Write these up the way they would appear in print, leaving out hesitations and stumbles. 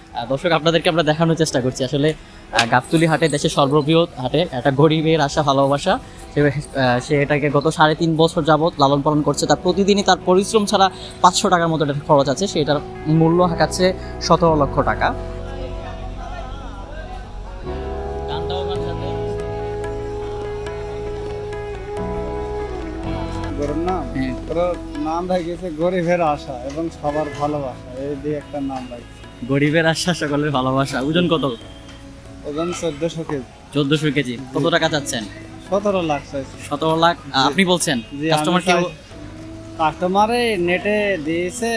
দর্শক আপনাদেরকে আমরা দেখানোর চেষ্টা করছি আসলে গাবতলী হাটে দেশের সর্ববৃহৎ হাটে একটা গরিবের আশা ভালোবাসা, সে এটাকে গত 3.5 বছর যাবৎ লালন পালন করছে। তার প্রতিদিনই তার পরিশ্রম ছাড়া 500 টাকার মতো এটা খরচ আছে, সেটার মূল্য হাঁকাচ্ছে 17 লক্ষ টাকা। গরুর নাম নাম রাখিয়েছে গরিবের আশা এবং সবার ভালোবাসা, এই দিয়ে একটা নাম রাখছে গরিবের আশা সকলের ভালোবাসা। ওজন কত? ওজন 1400 কেজি। 1400 কেজি। কত টাকা চাচ্ছেন? 17 লাখ চাইছে। 17 লাখ আপনি বলছেন? কাস্টমার কেউ কাস্টমারে নেটে দিয়েছে,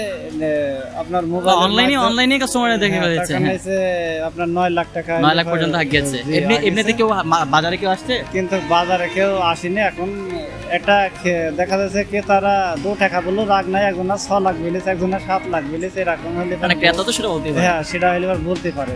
আপনার মোবাইল অনলাইনে কাস্টমারে দেখে ফেলেছে, আপনার 9 লাখ টাকা 9 লাখ পর্যন্ত গেছে। এমনিতে কেউ বাজারে কেউ আসছে? কিন্তু বাজারে কেউ আসেনি। এখন একটা দেখা যাচ্ছে কি তারা 2 টাকা বললো রাগ নাই, একজনা 6 লাখ বিলেছে, একজনা 7 লাখ বিলেছে, এরকম হলে মানে ক্রেতা তো সেটা বলতে পারে। হ্যাঁ, সেটা হলে বলতে পারে।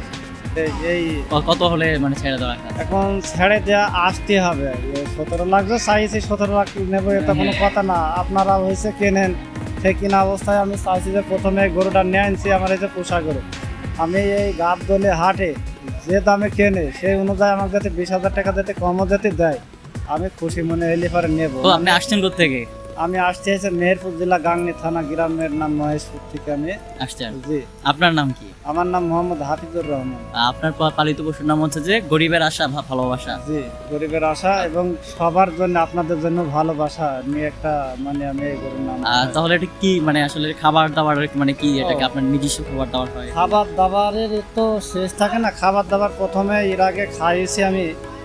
এই কত হলে মানে ছেড়ে দেওয়া? এখন ছেড়ে দেওয়া আসতে হবে। 17 লাখ চাইছি, 17 লাখ নেবো এটা কোনো কথা না। আপনারা হয়েছে কেনেন, সেই কিনা অবস্থায় আমি চাইছি যে প্রথমে গরুটা নিয়ে আনছি, আমার এই যে পোষা গরু, আমি এই গাবতলী হাটে যে দামে কেনে সেই অনুযায়ী আমাকে যাতে 20,000 টাকা যাতে কমও যাতে দেয়, আমি খুশি মনে হইলে পরে নেবো। তো আপনি আসছেন কোথা থেকে? আমি আসছি হচ্ছে মেহেরপুর জেলা গাংনী থানা, গ্রামের নাম মহেশপুর থেকে আমি আসছেন। জি। আপনার নাম কি? আমার নাম মোহাম্মদ হাফিজুর রহমান। আপনার পালিত পশুর নাম হচ্ছে যে গরিবের আশা ভালোবাসা। জি, গরিবের আশা এবং সবার জন্য আপনাদের জন্য ভালোবাসা নিয়ে একটা মানে আমি এই গরুর নাম। তাহলে এটা কি মানে আসলে খাবার দাবার মানে কি, এটাকে আপনার নিজস্ব খাবার দাবার হয়? খাবার দাবারের তো শেষ থাকে না। খাবার দাবার প্রথমে এর আগে খাইয়েছি আমি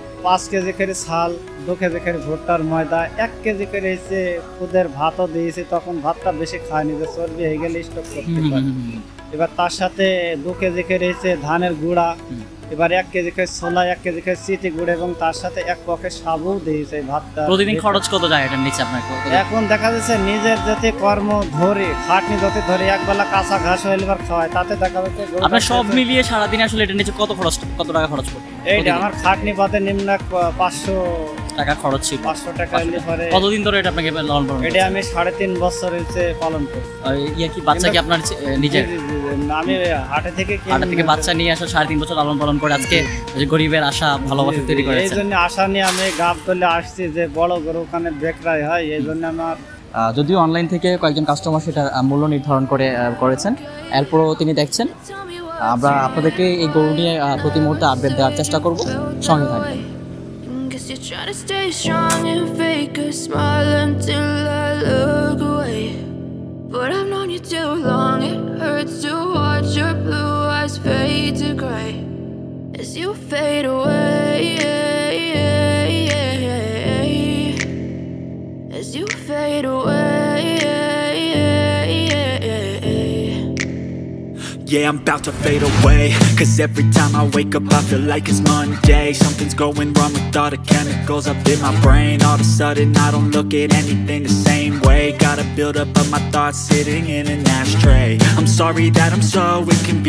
5 কেজি করে চাল, 2 কেজি করে ভুট্টার ময়দা, 1 কেজি করে এসে খুদের ভাতও দিয়েছি। তখন ভাতটা বেশি খায়নি, যে চর্বি হয়ে গেলে স্টক করতে পারে। এবার তার সাথে 2 কেজি করে এসে ধানের গুঁড়া, এবার 1 কেজি করে ছোলা, 1 কেজি করে চিটি গুঁড়া এবং তার সাথে 1 পকেট সাবু দিয়েছে ভাতটা। প্রতিদিন খরচ কত যায় এটার নিচে আপনার? এখন দেখা যাচ্ছে নিজের যাতে কর্ম ধরে খাটনি যত ধরে একবেলা কাঁচা ঘাস হইলে খাওয়ায়, তাতে দেখা যাচ্ছে আপনার সব মিলিয়ে সারাদিন আসলে এটার নিচে কত টাকা খরচ করবে? এইটা আমার খাটনি বাদে নিম্ন 500 টাকা খরচ ছিল। 500 টাকা হইলে পরে। কতদিন ধরে এটা আপনাকে লালন পালন? এটা আমি 3.5 বছর হচ্ছে পালন করি। কি বাচ্চা কি আপনার নিজের? আমি হাটে থেকে বাচ্চা নিয়ে আসা 3.5 বছর লালন পালন করে আজকে গরিবের আশা ভালোবাসা তৈরি করেছে। এই জন্য আশা নিয়ে আমি গাবতলী আসছি যে বড় গরু ওখানে বিক্রয় হয়, এই জন্য আমার। যদিও অনলাইন থেকে কয়েকজন কাস্টমার সেটার মূল্য নির্ধারণ করেছেন, এরপরও তিনি দেখছেন। আমরা আপনাদেরকে এই গরু নিয়ে প্রতি মুহূর্তে আপডেট দেওয়ার চেষ্টা করব, সঙ্গে থাকবেন। You're trying to stay strong and fake a smile until I look away. But I've known you too long, it hurts to watch your blue eyes fade to gray as you fade away, as you fade away. Yeah, I'm about to fade away, 'cause every time I wake up I feel like it's Monday. Something's going wrong with all the chemicals up in my brain. All of a sudden I don't look at anything the same way. Gotta build up of my thoughts sitting in an ashtray. I'm sorry that I'm so inconvenient.